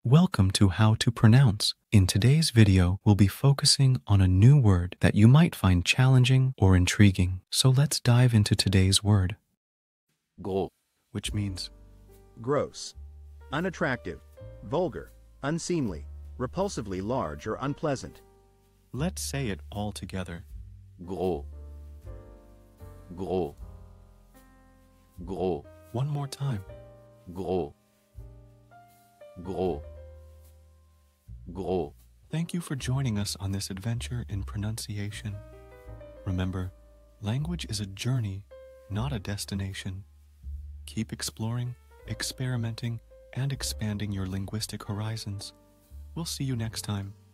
Welcome to How to Pronounce. In today's video, we'll be focusing on a new word that you might find challenging or intriguing. So let's dive into today's word. Gros, Which means gross, unattractive, vulgar, unseemly, repulsively large or unpleasant. let's say it all together. gros, gros, gros, One more time. gros, gros, gros. Thank you for joining us on this adventure in pronunciation. Remember, language is a journey, not a destination. Keep exploring, experimenting, and expanding your linguistic horizons. We'll see you next time.